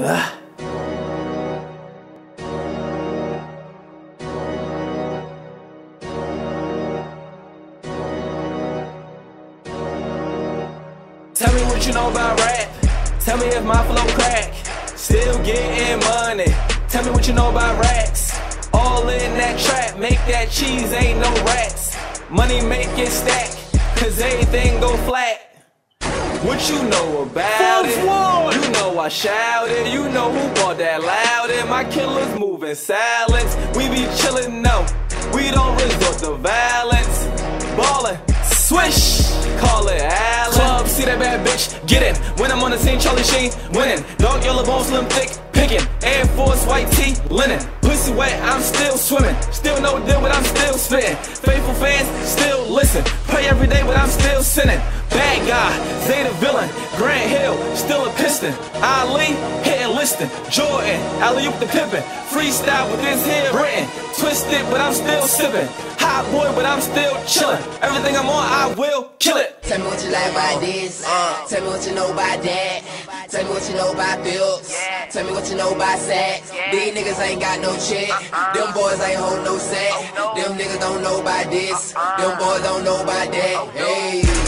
Tell me what you know about rap. Tell me if my flow crack. Still getting money. Tell me what you know about racks. All in that trap, make that cheese, ain't no rats. Money make it stack, cause everything go flat. What you know about it? You know I shouted. You know who bought that louded. My killers moving silence. We be chillin', no, we don't resort to violence. Ballin', swish, call it Allen. Club, see that bad bitch, get in. When I'm on the scene, Charlie Sheen, winning. Dog, yellow bone, slim, thick, picking. Air Force, white tee, linen. Pussy wet, I'm still swimming. Still no deal, but I'm still spitting. Faithful fans, still listen. Pray every day, but I'm still sinning. Bad guy, Zeta villain. Grant Hill, still a piston. Ali, hitting listing. Jordan, alley-oop the pimpin'. Freestyle with this here written. Twisted, but I'm still sipping. Hot boy, but I'm still chillin'. Everything I'm on, I will kill it. Tell me what you like about this. Tell me what you know about that. Tell me what you know about bills. Tell me what you know about sex. These niggas ain't got no check. Them boys ain't hold no set. Them niggas don't know about this. Them boys don't know about that. Hey.